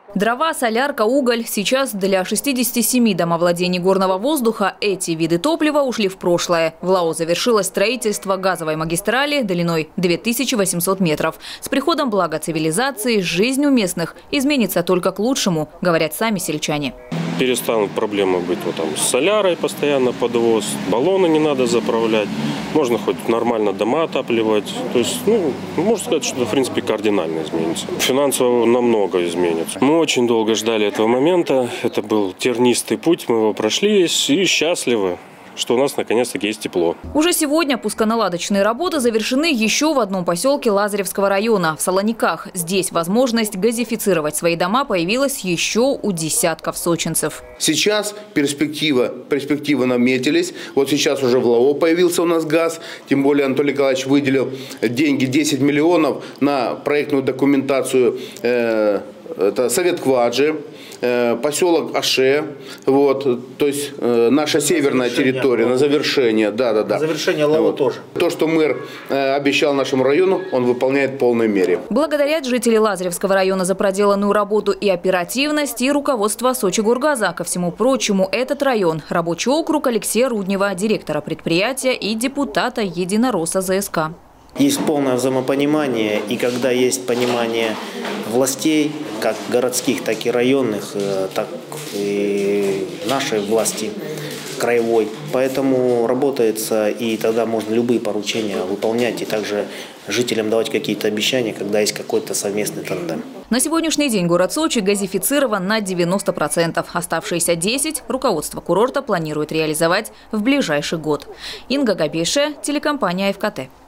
Дрова, солярка, уголь. Сейчас для 67 домовладений горного воздуха эти виды топлива ушли в прошлое. В Лао завершилось строительство газовой магистрали длиной 2800 метров. С приходом блага цивилизации жизнь у местных изменится только к лучшему, говорят сами сельчане. Перестанут проблемы быть вот там с солярой, постоянно подвоз, баллоны не надо заправлять, можно хоть нормально дома отапливать. То есть, можно сказать, что в принципе кардинально изменится. Финансово намного изменится. Мы очень долго ждали этого момента, это был тернистый путь, мы его прошли и счастливы, что у нас наконец-таки есть тепло. Уже сегодня пусконаладочные работы завершены еще в одном поселке Лазаревского района, в Солониках. Здесь возможность газифицировать свои дома появилась еще у десятков сочинцев. Сейчас перспективы наметились. Вот сейчас уже в Лао появился у нас газ. Тем более Анатолий Николаевич выделил деньги 10 миллионов на проектную документацию. Это Совет Кваджи, поселок Аше, то есть наша северная территория на завершение. На завершение Лао тоже. То, что мэр обещал нашему району, он выполняет в полной мере. Благодарят жители Лазаревского района за проделанную работу и оперативность, и руководство Сочигоргаза. Ко всему прочему, этот район – рабочий округ Алексея Руднева, директора предприятия и депутата Единоросса ЗСК. Есть полное взаимопонимание, и когда есть понимание властей, как городских, так и районных, так и нашей власти краевой. Поэтому работается, и тогда можно любые поручения выполнять, и также жителям давать какие-то обещания, когда есть какой-то совместный тандем. На сегодняшний день город Сочи газифицирован на 90%. Оставшиеся 10% руководство курорта планирует реализовать в ближайший год. Инга Габише, телекомпания ФКТ.